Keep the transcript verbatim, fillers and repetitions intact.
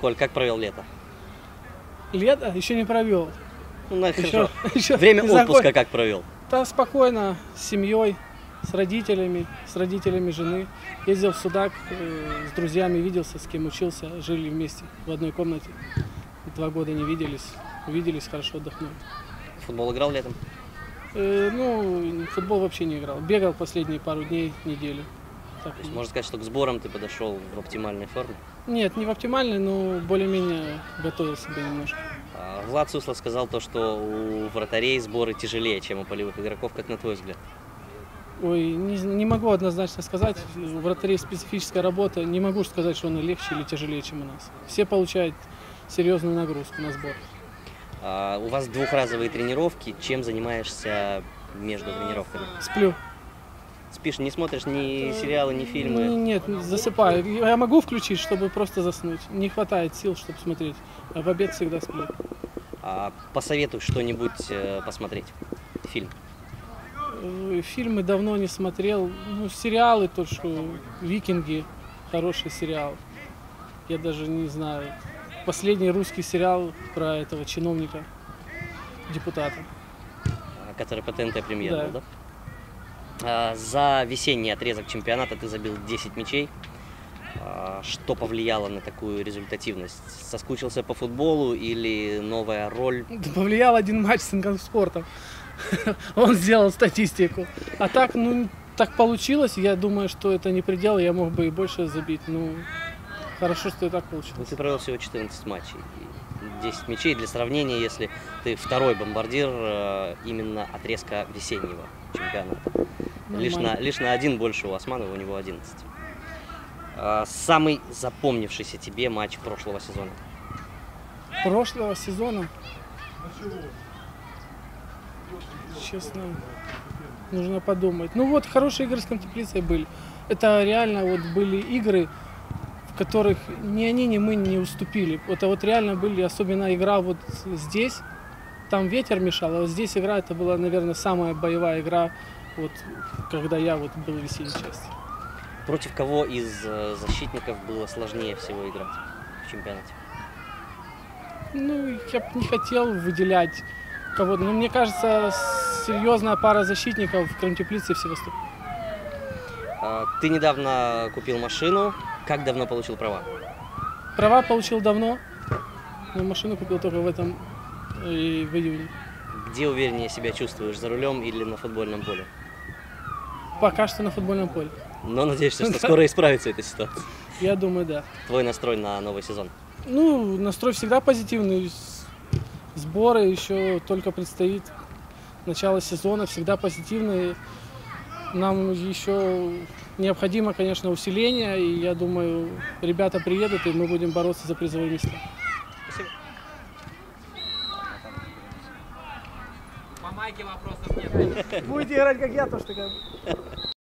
Коль, как провел лето? Лето еще не провел. Ну, на, Еще- хорошо. еще Время не отпуска закон- как провел? Да, спокойно, с семьей, с родителями, с родителями жены. Ездил в Судак, э, с друзьями виделся, с кем учился, жили вместе в одной комнате. Два года не виделись, увиделись, хорошо отдохнули. В футбол играл летом? Э, ну, в футбол вообще не играл. Бегал последние пару дней, неделю. Так, То есть можно сказать, что к сборам ты подошел в оптимальной форме? Нет, не в оптимальной, но более-менее готовил себя немножко. А Влад Суслов сказал то, что у вратарей сборы тяжелее, чем у полевых игроков. Как на твой взгляд? Ой, не, не могу однозначно сказать. У вратарей специфическая работа. Не могу сказать, что она легче или тяжелее, чем у нас. Все получают серьезную нагрузку на сбор. А у вас двухразовые тренировки. Чем занимаешься между тренировками? Сплю. Спишь, не смотришь ни сериалы, ни фильмы? Н- Нет, засыпаю. Я могу включить, чтобы просто заснуть. Не хватает сил, чтобы смотреть. А в обед всегда сплю. А посоветуй что-нибудь э, посмотреть. Фильм. Э, Фильмы давно не смотрел. Ну, сериалы, то, что «Викинги», хороший сериал. Я даже не знаю. Последний русский сериал про этого чиновника, депутата. а, Который по ТНТ премьер Да. был, да? А, За весенний отрезок чемпионата ты забил десять мячей. А, Что повлияло на такую результативность? Соскучился по футболу или новая роль? Повлиял один матч с Ингонспортом. Он сделал статистику. А так, ну, так получилось. Я думаю, что это не предел. Я мог бы и больше забить. Ну, хорошо, что и так Ну, получилось. ты провел всего четырнадцать матчей. И десять мячей. Для сравнения, если ты второй бомбардир э, именно отрезка весеннего чемпионата. Лишь на, Нормально. лишь на один больше у Османова, у него одиннадцать. А, Самый запомнившийся тебе матч прошлого сезона? Прошлого сезона, честно, нужно подумать. Ну вот, хорошие игры с Контеплицей были. Это реально вот были игры, в которых ни они, ни мы не уступили. Это вот реально были, особенно игра вот здесь, там ветер мешал, а вот здесь игра, это была, наверное, самая боевая игра, вот, когда я вот был в весенней части. Против кого из э, защитников было сложнее всего играть в чемпионате? Ну, я бы не хотел выделять кого-то, но мне кажется, серьезная пара защитников в Крым-Теплице и в Севастополе. А, Ты недавно купил машину. Как давно получил права? Права получил давно, но машину купил только в этом и в июне. Где увереннее себя чувствуешь, за рулем или на футбольном поле? Пока что на футбольном поле. Но надеешься, что скоро исправится эта ситуация. Я думаю, да. Твой настрой на новый сезон? Ну, настрой всегда позитивный. С- Сборы еще только предстоит. Начало сезона всегда позитивные. Нам еще необходимо, конечно, усиление. И я думаю, ребята приедут, и мы будем бороться за призовые места. Спасибо. По майке вопросов нет. Будете играть, как я, то что как